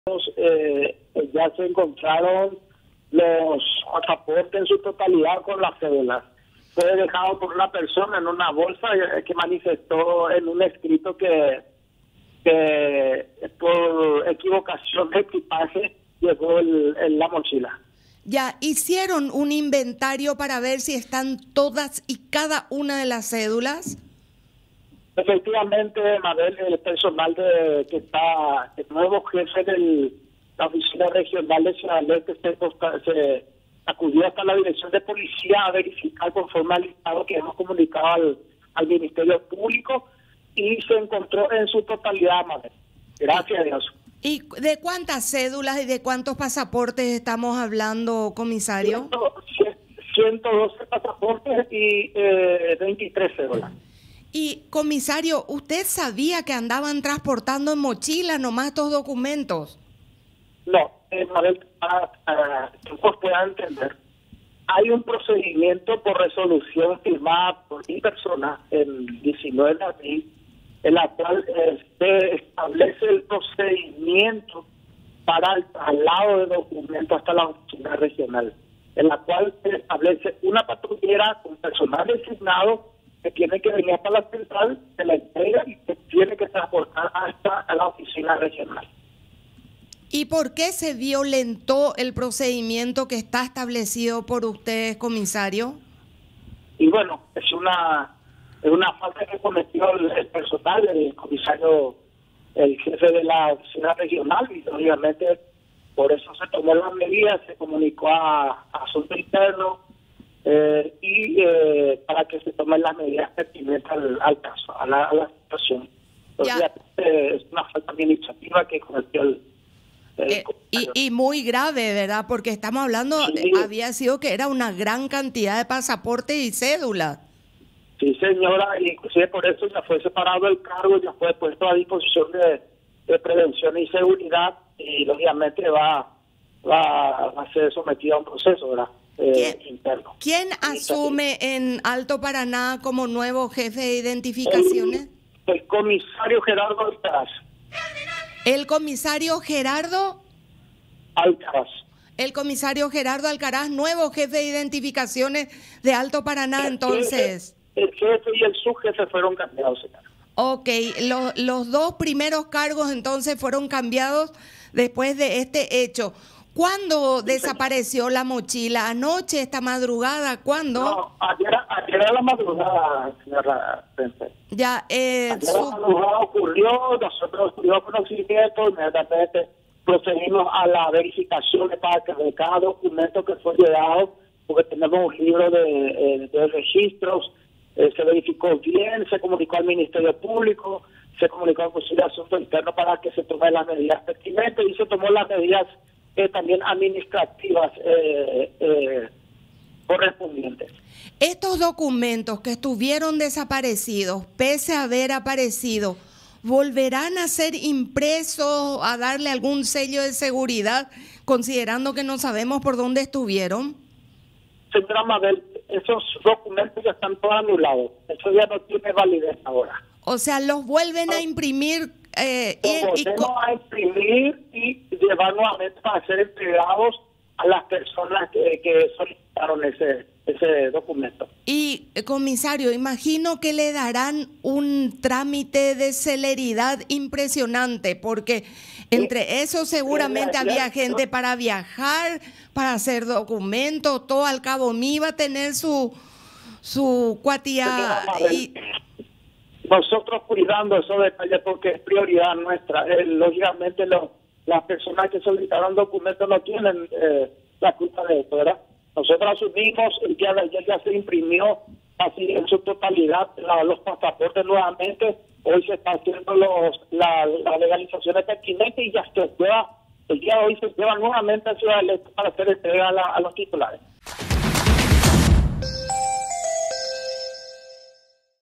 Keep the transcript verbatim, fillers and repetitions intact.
eh, ya se encontraron los pasaportes en su totalidad con las cédulas. Fue dejado por una persona en una bolsa que manifestó en un escrito que, que por equivocación de equipaje llegó el, el, la mochila. Ya, ¿hicieron un inventario para ver si están todas y cada una de las cédulas? Efectivamente, Mabel, el personal de, que está, el nuevo jefe de la Oficina Regional de Ciudad del Este se, se acudió hasta la Dirección de Policía a verificar conforme al listado que hemos comunicado al, al Ministerio Público y se encontró en su totalidad, Mabel. Gracias a Dios. ¿Y de cuántas cédulas y de cuántos pasaportes estamos hablando, comisario? ciento doce pasaportes y eh, veintitrés cédulas. Y, comisario, ¿usted sabía que andaban transportando en mochila nomás estos documentos? No, eh, Mabel, para, para que ustedes puedan entender, hay un procedimiento por resolución firmada por mi persona el diecinueve de abril, en la cual eh, se establece el procedimiento para el traslado de documentos hasta la oficina regional, en la cual se establece una patrullera con personal designado que tiene que venir hasta la central, se la entrega y se tiene que transportar hasta la oficina regional. ¿Y por qué se violentó el procedimiento que está establecido por ustedes, comisario? Y bueno, es una es una falta que cometió el, el personal, el comisario, el jefe de la oficina regional, y obviamente por eso se tomó las medidas, se comunicó a, a Asunto Interno, Eh, y eh, para que se tomen las medidas pertinentes al, al caso, a la, a la situación. Entonces, eh, es una falta administrativa que cometió el... el eh, y, y muy grave, ¿verdad? Porque estamos hablando, sí. había sido que era una gran cantidad de pasaportes y cédulas. Sí, señora, y inclusive por eso ya fue separado el cargo, ya fue puesto a disposición de, de prevención y seguridad, y lógicamente va, va, va a ser sometido a un proceso, ¿verdad? ¿Quién, eh, interno. ¿Quién asume en Alto Paraná como nuevo jefe de identificaciones? El, el comisario Gerardo Alcaraz. ¿El comisario Gerardo? Alcaraz. El comisario Gerardo Alcaraz, nuevo jefe de identificaciones de Alto Paraná, el entonces. Jefe, el jefe y el subjefe fueron cambiados, señora. Ok, los, los dos primeros cargos entonces fueron cambiados después de este hecho. ¿Cuándo desapareció la mochila? ¿Anoche, esta madrugada? ¿Cuándo? No, ayer, ayer a la madrugada, señora Pence. Ya, eh, ayer su... a la madrugada ocurrió, nosotros tuvimos conocimiento, inmediatamente procedimos a la verificación de, de cada documento que fue llegado, porque tenemos un libro de, eh, de registros, eh, se verificó bien, se comunicó al Ministerio Público, se comunicó al Consejo de Asuntos Internos para que se tomen las medidas pertinentes y se tomó las medidas Eh, también administrativas eh, eh, correspondientes. Estos documentos que estuvieron desaparecidos, pese a haber aparecido, ¿volverán a ser impresos, a darle algún sello de seguridad, considerando que no sabemos por dónde estuvieron? Señora Mabel, esos documentos ya están todos anulados. Eso ya no tiene validez ahora. O sea, ¿los vuelven a imprimir? Eh, y, y a imprimir y llevar nuevamente para ser entregados a las personas que, que solicitaron ese ese documento. Y, comisario, imagino que le darán un trámite de celeridad impresionante, porque entre sí, eso seguramente sí, había gente para viajar, para hacer documentos, todo al cabo me iba a tener su su cuatía y nosotros cuidando esos detalles porque es prioridad nuestra. Eh, lógicamente los, las personas que solicitaron documentos no tienen eh, la culpa de esto, ¿verdad? Nosotros asumimos, el día de ayer ya se imprimió así en su totalidad la, los pasaportes nuevamente. Hoy se está haciendo los la, la legalización pertinente y ya se lleva, el día de hoy se lleva nuevamente a Ciudad del Este para hacer entrega a, la, a los titulares.